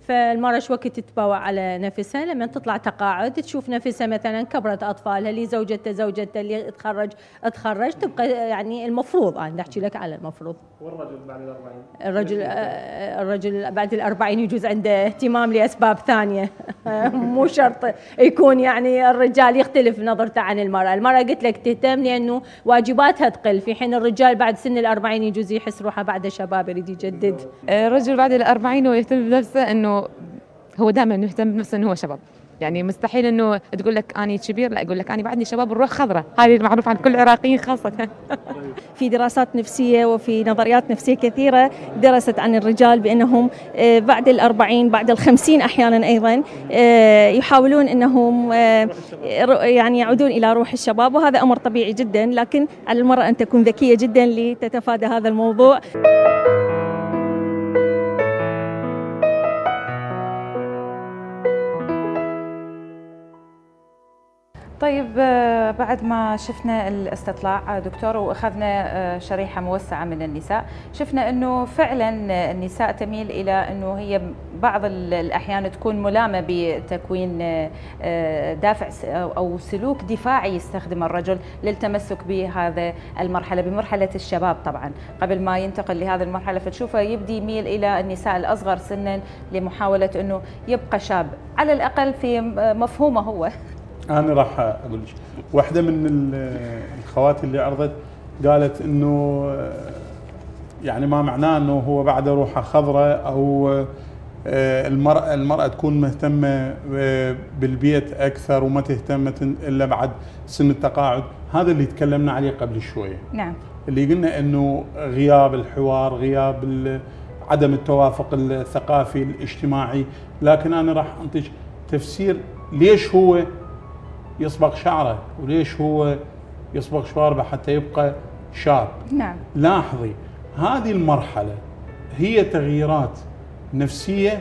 فالمرأة شو وقت تتباوع على نفسها لما تطلع تقاعد تشوف نفسها مثلا كبرت أطفالها، اللي زوجته زوجته، اللي تخرج تخرج، تبقى يعني المفروض أنا أحكي لك على المفروض. والرجل بعد الأربعين؟ الرجل الرجل بعد الأربعين يجوز عنده اهتمام لأسباب ثانية مو شرط يكون يعني الرجال يختلف نظرته عن المرأة. المرأة قلت لك تهتم لأنه واجباتها تقل، في حين الرجال بعد سن الأربعين يجوز يحس روحه بعد شباب يريد يجدد. الرجل بعد الأربعين هو يهتم بنفسه، إنه هو دائما يهتم بنفسه إنه هو شباب، يعني مستحيل إنه تقول لك أنا كبير، لا يقول لك أنا بعدني شباب الروح خضراء، هذه المعروف عن كل العراقيين خاصة. في دراسات نفسية وفي نظريات نفسية كثيرة درست عن الرجال بأنهم بعد الأربعين بعد الخمسين أحيانا أيضا يحاولون أنهم يعني يعودون إلى روح الشباب، وهذا أمر طبيعي جدا، لكن على المرأة أن تكون ذكية جدا لتتفادى هذا الموضوع. طيب بعد ما شفنا الاستطلاع دكتور واخذنا شريحه موسعه من النساء، شفنا انه فعلا النساء تميل الى انه هي بعض الاحيان تكون ملامه بتكوين دافع او سلوك دفاعي يستخدم الرجل للتمسك بهذا المرحله، بمرحله الشباب طبعا، قبل ما ينتقل لهذه المرحله فتشوفه يبدي يميل الى النساء الاصغر سنا لمحاوله انه يبقى شاب على الاقل في مفهومه هو. أنا راح أقول لك واحدة من الخوات اللي عرضت قالت إنه يعني ما معناه إنه هو بعد روحه خضراء أو المرأة المرأة تكون مهتمة بالبيت أكثر وما تهتم إلا بعد سن التقاعد، هذا اللي تكلمنا عليه قبل شوية. نعم. اللي قلنا إنه غياب الحوار، غياب عدم التوافق الثقافي الاجتماعي، لكن أنا راح أنتج تفسير ليش هو يصبغ شعره وليش هو يصبغ شواربه حتى يبقى شاب. نعم. لاحظي هذه المرحلة هي تغييرات نفسية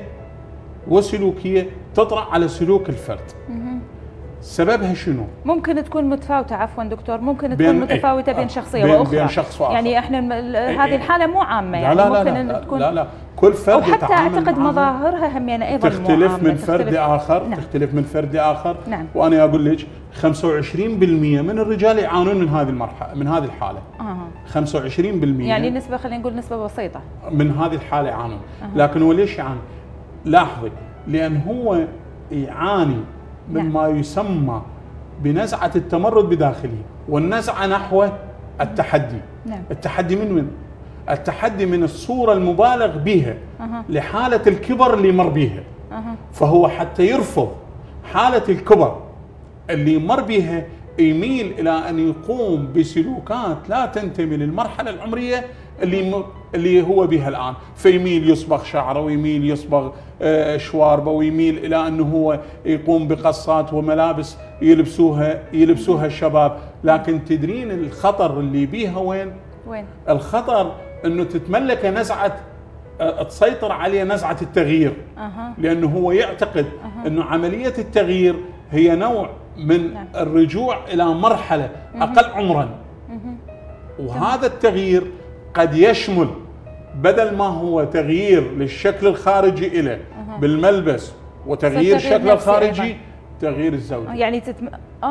وسلوكية تطرأ على سلوك الفرد. مه. سببها شنو؟ ممكن تكون متفاوتة، عفوا دكتور، ممكن تكون متفاوتة بين شخصية بين وأخرى. بين شخص وآخر. يعني احنا هذه الحالة مو عامة، يعني لا لا ممكن لا أن لا تكون لا لا كل فرد وحتى اعتقد مظاهرها همينة ايضا تختلف من فرد اخر. نعم. تختلف من فرد اخر. نعم. وانا اقول لك خمسة وعشرين بالمئة من الرجال يعانون من هذه المرحله من هذه الحاله. آه. خمسة وعشرين بالمئة يعني نسبة، خلينا نقول نسبة بسيطة من هذه الحاله يعانون. آه. لكن هو ليش يعاني؟ لاحظي، لان هو يعاني مما نعم. يسمى بنزعه التمرد بداخله، والنزعه نحو التحدي. نعم. التحدي من من؟ التحدي من الصورة المبالغ بها أه. لحالة الكبر اللي مر بها. أه. فهو حتى يرفض حالة الكبر اللي مر بها يميل إلى أن يقوم بسلوكات لا تنتمي للمرحلة العمرية اللي اللي هو بها الآن، فيميل يصبغ شعره ويميل يصبغ آه شواربه ويميل إلى أنه هو يقوم بقصات وملابس يلبسوها يلبسوها الشباب. لكن تدرين الخطر اللي بيها وين؟ وين؟ الخطر انه تتملك نزعه تسيطر عليه نزعه التغيير. أه. لانه هو يعتقد أه. انه عمليه التغيير هي نوع من نعم. الرجوع الى مرحله أه. اقل عمرا. أه. وهذا التغيير قد يشمل بدل ما هو تغيير للشكل الخارجي له أه. بالملبس وتغيير الشكل الخارجي، تغيير الزوجة. يعني تتم...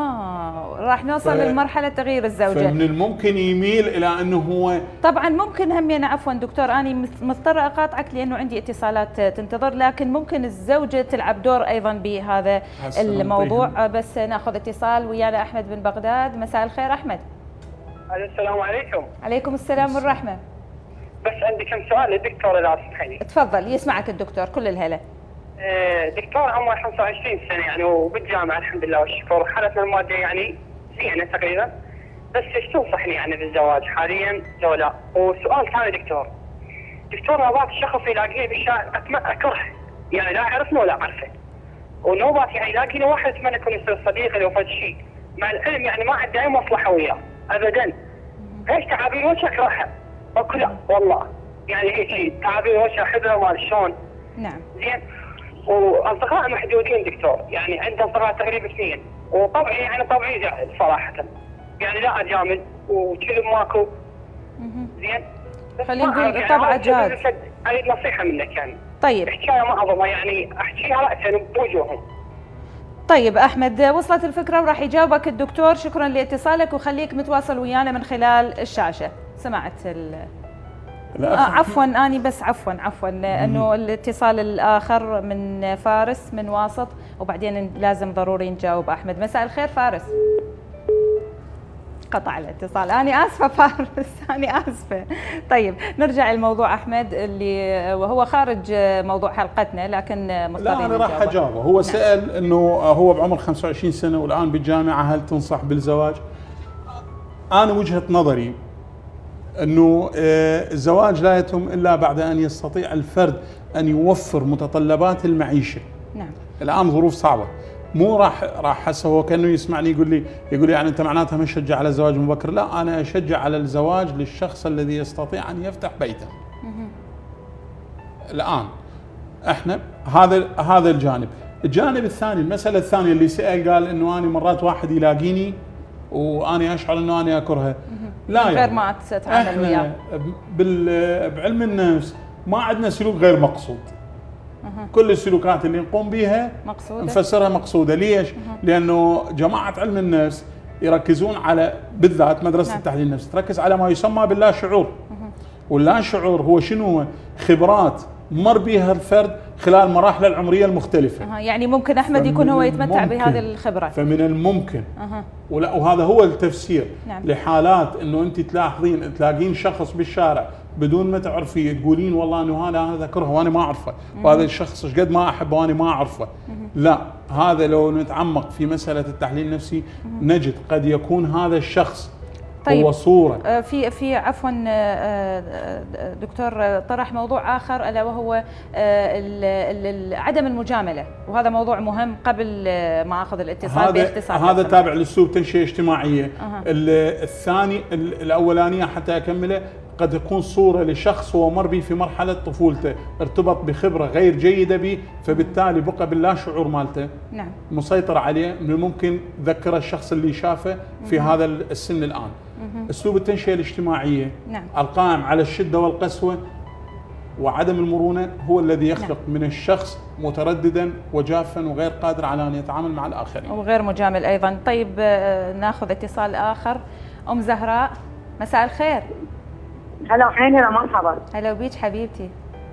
اه راح نوصل ف... للمرحله تغيير الزوجه. فمن الممكن يميل الى انه هو طبعا ممكن همين عفوا دكتور اني مضطره اقاطعك لانه عندي اتصالات تنتظر، لكن ممكن الزوجه تلعب دور ايضا بهذا الموضوع. بس ناخذ اتصال ويانا احمد بن بغداد. مساء الخير احمد. السلام عليكم. عليكم السلام والرحمه. بس عندي كم سؤال للدكتور اذا تسمحيني. تفضل يسمعك الدكتور كل الهلا. دكتور عمره خمسة وعشرين سنة يعني وبالجامعة الحمد لله والشكر، حالتنا المادية يعني زينة تقريبا، بس ايش تنصحني يعني بالزواج حاليا لو لا؟ وسؤال ثاني دكتور، دكتور نوبات الشخص يلاقيه بالشارع اكره، يعني لا اعرفه ولا اعرفه، ونوبات يعني يلاقي له واحد اتمنى يكون يصير صديقي لو فد شيء، مع العلم يعني ما عنده اي مصلحة وياه ابدا. ايش تعابير وجهه اكرهها؟ اقول لا والله يعني هيك شيء تعابير وجهه حذره مال شلون. نعم. زين. واصدقاء محدودين دكتور، يعني عندي اصدقاء تقريبا اثنين، وطبعي يعني طبعي جاهل صراحه، يعني لا اجامل وكلم ماكو. زين. خلينا نقول طبعه جاد. اريد نصيحه منك يعني. طيب حكايه معظمه يعني احكيها راسا بوجوههم. طيب أحمد، وصلت الفكرة وراح يجاوبك الدكتور. شكرا لاتصالك وخليك متواصل ويانا من خلال الشاشة. سمعت ال آه عفوا أني بس عفوا عفوا أنه الاتصال الآخر من فارس من واسط، وبعدين لازم ضروري نجاوب أحمد. مساء الخير فارس. قطع الاتصال، أنا آسفة فارس، أنا آسفة. طيب نرجع لموضوع أحمد اللي وهو خارج موضوع حلقتنا، لكن مضطرين لا أنا راح أجاوبه. هو نعم. سأل أنه هو بعمر خمسة وعشرين سنة والآن بالجامعة، هل تنصح بالزواج؟ أنا وجهة نظري أنه الزواج لا يتم إلا بعد أن يستطيع الفرد أن يوفر متطلبات المعيشة. نعم. الآن ظروف صعبة، مو راح راح هسه هو كانه يسمعني يقول لي يقول لي يعني انت معناتها ما تشجع على الزواج مبكر. لا، انا اشجع على الزواج للشخص الذي يستطيع ان يفتح بيته. الان احنا هذا هذا الجانب. الجانب الثاني، المساله الثانيه اللي سال قال انه انا مرات واحد يلاقيني واني اشعر انه اني اكرهه. لا غير يعني ما تتعامل وياه. بعلم النفس ما عندنا سلوك غير مقصود. كل السلوكات اللي نقوم بها مقصودة. نفسرها مقصودة. ليش؟ أه. لأنه جماعة علم النفس يركزون على بالذات مدرسة نعم. التحليل النفسي تركز على ما يسمى باللا شعور. أه. واللا شعور هو شنو؟ هو خبرات مر بها الفرد خلال مراحله العمرية المختلفة. أه. يعني ممكن أحمد يكون هو يتمتع بهذه الخبرة. فمن الممكن أه. ولا وهذا هو التفسير نعم. لحالات انه انت تلاحظين تلاقين شخص بالشارع بدون ما تعرفيه تقولين والله انه هذا هذا اكرهه وانا ما اعرفه، وهذا الشخص ايش قد ما احبه وانا ما اعرفه. لا، هذا لو نتعمق في مساله التحليل النفسي نجد قد يكون هذا الشخص طيب هو صوره. في في عفوا دكتور طرح موضوع اخر الا وهو عدم المجامله، وهذا موضوع مهم قبل ما اخذ الاتصال باختصار. هذا تابع لاسلوب تنشئه اجتماعيه. أه. الثاني الاولانيه حتى اكمله قد تكون صورة لشخص هو مر به في مرحلة طفولته، ارتبط بخبرة غير جيدة به، فبالتالي بقى باللا شعور مالته نعم. مسيطر عليه، من ممكن ذكر الشخص اللي شافه في مم. هذا السن الآن. مم. أسلوب التنشئة الاجتماعية نعم. القائم على الشدة والقسوة وعدم المرونة هو الذي يخلق نعم. من الشخص مترددا وجافا وغير قادر على أن يتعامل مع الآخرين وغير مجامل أيضا. طيب ناخذ اتصال آخر. أم زهراء، مساء الخير. هلا عيني، لا مرحبا. هلا بيك حبيبتي.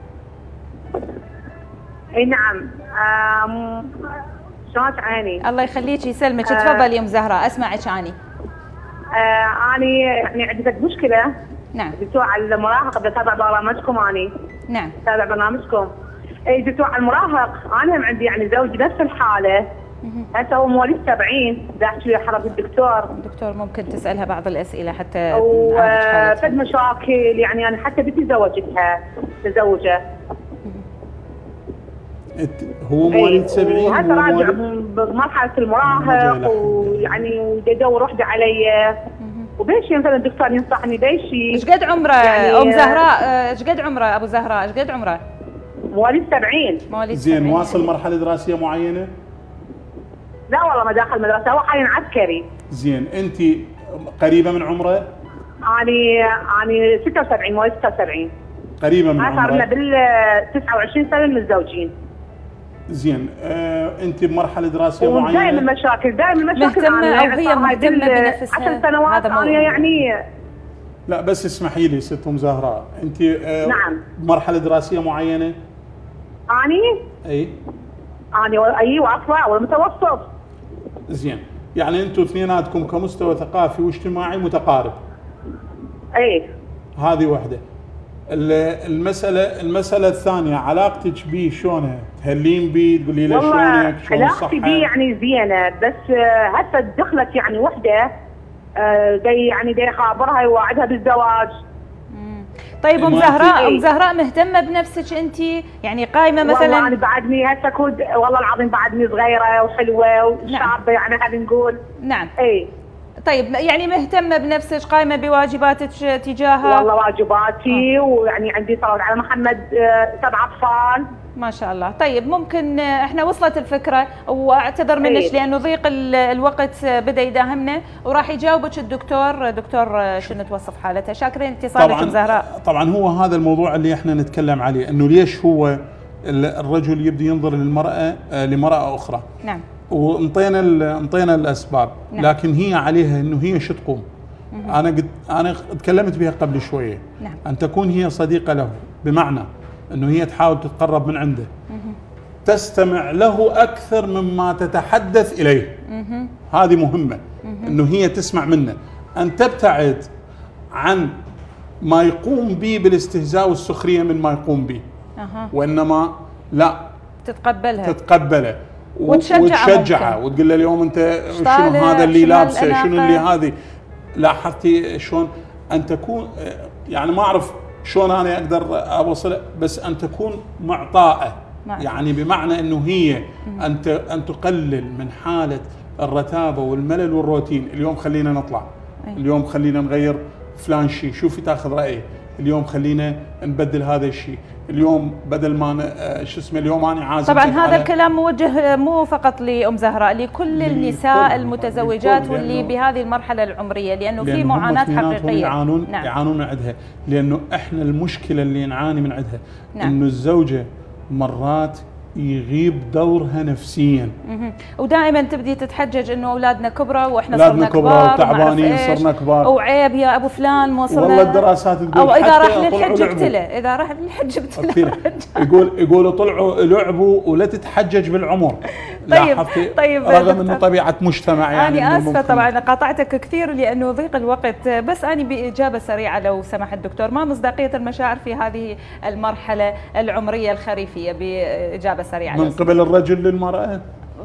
اي نعم. شلونك عيني؟ الله يخليك يسلمك. تفضلي ام زهراء، اسمعك. اني آه اني يعني عندي مشكله. نعم. دكتور على المراهقه، بدي اتابع برامجكم. اني نعم اتابع برنامجكم. اي دكتور على المراهق، انا هم عندي يعني زوجي نفس الحاله. هسه هو مواليد سبعين، بدي احكي له حضرة الدكتور. الدكتور ممكن تسالها بعض الاسئله حتى وفد مشاكل، يعني انا حتى بدي زوجتها تزوجه. هو مواليد سبعين وهسه راجع بمرحله المراهق، ويعني يدور وحده علي. وبيشي مثلا الدكتور ينصحني بيشي. ايش قد عمره يعني ام زهراء؟ ايش قد عمره ابو زهراء؟ ايش قد عمره؟ مواليد سبعين. مواليد زين، واصل مرحله دراسيه معينه؟ لا والله ما داخل مدرسه، هو حاليا عسكري. زين، انت قريبه من عمره؟ اني اني ستة وسبعين، مواليد ستة وسبعين. قريبه من عمره. صار لنا بال تسعة وعشرين سنه متزوجين. زين، آه، انت بمرحله دراسيه معينه؟ دائما مشاكل، دائما مشاكل. مهتمه او هي مهتمه بنفسها؟ عشر سنوات انا يعني. لا بس اسمحي لي ست ام زهراء، انت آه نعم مرحله دراسيه معينه؟ اني؟ اي اني اي واطلع ولا متوسط. زين، يعني انتم اثنيناتكم كمستوى ثقافي واجتماعي متقارب. اي هذه وحده. المساله المساله الثانيه، علاقتك بيه شلونها؟ تهلين بيه، تقولي له شلونك؟ شلون الصحه؟ علاقتي بيه يعني زينه، بس هسه دخلت يعني وحده دي يعني دي خابرها يوعدها بالزواج. طيب ام زهراء، ام زهراء مهتمه بنفسك انت؟ يعني قايمه مثلا؟ والله انا بعدني هسه كود، والله العظيم بعدني صغيره وحلوه وشابه. نعم. يعني هذه نقول. نعم. اي طيب يعني مهتمه بنفسك، قايمه بواجباتك تجاهها؟ والله واجباتي. آه. ويعني عندي صلاه على محمد سبع اطفال. ما شاء الله. طيب ممكن احنا وصلت الفكره، واعتذر منك ايه؟ لانه ضيق الوقت بدا يداهمنا، وراح يجاوبك الدكتور. دكتور شنو توصف حالتها؟ شاكرين اتصالك ام زهراء. طبعا هو هذا الموضوع اللي احنا نتكلم عليه، انه ليش هو الرجل يبدي ينظر للمرأة لمرأة أخرى. نعم. وانطينا انطينا الأسباب. نعم. لكن هي عليها إنه هي شو تقوم. أنا قد أنا تكلمت بها قبل شوية. نعم. أن تكون هي صديقة له، بمعنى إنه هي تحاول تتقرب من عنده، تستمع له أكثر مما تتحدث إليه. هذه مهمة، إنه هي تسمع منه. أن تبتعد عن ما يقوم به بالاستهزاء والسخرية من ما يقوم به. أه. وإنما لا تتقبلها تتقبله وتشجعها, وتشجعها وتقول له اليوم أنت شنو هذا اللي لابسه، شنو اللي هذه. لاحظتي شلون أن تكون، يعني ما أعرف شلون أنا أقدر أوصل، بس أن تكون معطاءة. يعني بمعنى أنه هي أن أن تقلل من حالة الرتابة والملل والروتين. اليوم خلينا نطلع، اليوم خلينا نغير فلان شيء، شوفي تاخذ رأيه. اليوم خلينا نبدل هذا الشيء. اليوم بدل ما شو اسمه اليوم انا عازم. طبعا هذا الكلام موجه مو فقط لام زهراء، لكل النساء المتزوجات واللي بهذه المرحله العمريه، لانه في معاناه حقيقيه. يعانون نعم. يعانون من عندها، لانه احنا المشكله اللي نعاني من عندها. نعم. انه الزوجه مرات يغيب دورها نفسيا. مه. ودائما تبدي تتحجج انه اولادنا كبروا واحنا صرنا كبار تعبانين، صرنا كبار، او عيب يا ابو فلان ما صرنا. والله الدراسات تقول او اذا راح للحج جبت له، اذا راح للحج جبت له. يقول يقولوا طلعوا لعبوا ولا تتحجج بالعمر. طيب طيب رغم انه طبيعه مجتمع يعني. انا اسفه طبعا قاطعتك كثير لانه ضيق الوقت، بس انا باجابه سريعه لو سمح الدكتور، ما مصداقيه المشاعر في هذه المرحله العمريه الخريفيه باجابه سريعه من قبل الرجل للمراه؟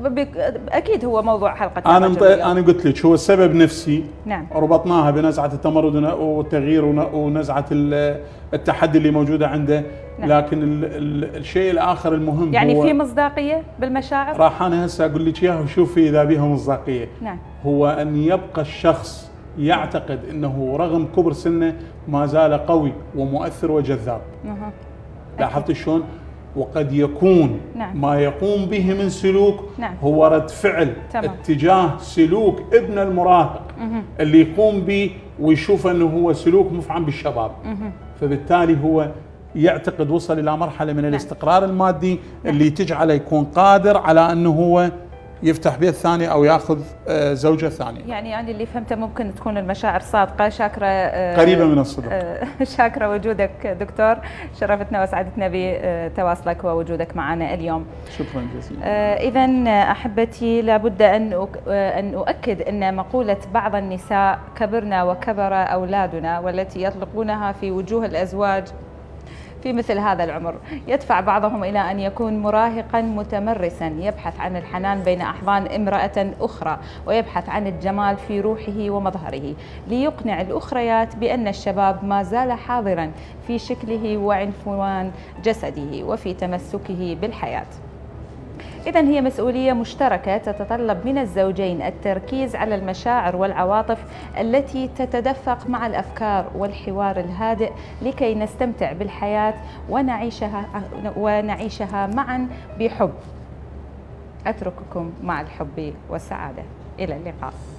اكيد هو موضوع حلقه. انا مط... انا قلت لك هو السبب نفسي. نعم. ربطناها بنزعه التمرد والتغيير ونزعه التحدي اللي موجوده عنده. نعم. لكن ال... ال... الشيء الاخر المهم يعني هو في مصداقيه بالمشاعر. راح انا هسه اقول لك اياها وشوفي اذا بيها مصداقيه. نعم. هو ان يبقى الشخص يعتقد انه رغم كبر سنه ما زال قوي ومؤثر وجذاب. أه. لاحظت شلون؟ وقد يكون نعم. ما يقوم به من سلوك نعم. هو رد فعل تمام. اتجاه سلوك ابن المراهق مه. اللي يقوم به ويشوف انه هو سلوك مفعم بالشباب. مه. فبالتالي هو يعتقد وصل الى مرحله من نعم. الاستقرار المادي نعم. اللي تجعله يكون قادر على انه هو يفتح بيت ثاني او ياخذ زوجه ثانيه. يعني يعني اللي فهمته ممكن تكون المشاعر صادقه. شاكره قريبه من الصدق. شاكره وجودك دكتور، شرفتنا وسعدتنا بتواصلك ووجودك معنا اليوم. شكرا جزيلا. اذا احبتي لابد ان ان اؤكد ان مقوله بعض النساء كبرنا وكبر اولادنا والتي يطلقونها في وجوه الازواج في مثل هذا العمر يدفع بعضهم إلى أن يكون مراهقا متمرسا يبحث عن الحنان بين أحضان امرأة أخرى ويبحث عن الجمال في روحه ومظهره ليقنع الأخريات بأن الشباب ما زال حاضرا في شكله وعنفوان جسده وفي تمسكه بالحياة. إذن هي مسؤولية مشتركة تتطلب من الزوجين التركيز على المشاعر والعواطف التي تتدفق مع الأفكار والحوار الهادئ لكي نستمتع بالحياة ونعيشها ونعيشها معا بحب. أترككم مع الحب والسعادة. إلى اللقاء.